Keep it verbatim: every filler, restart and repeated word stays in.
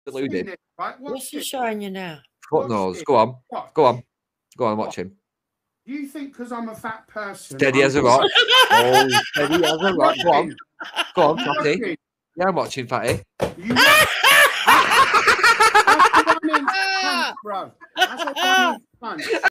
deluded. This, right? Watch What's he this. showing you now? Foot Watch nose. this. Go on. Watch. Go on. Go on, watch him. You think because I'm a fat person... Steady I'm as a rock. Oh, steady as a rock. Go on. Go on, You Fatty. watching? Yeah, I'm watching, Fatty. You watch. That's a one-inch punch, bro. That's a one-inch punch.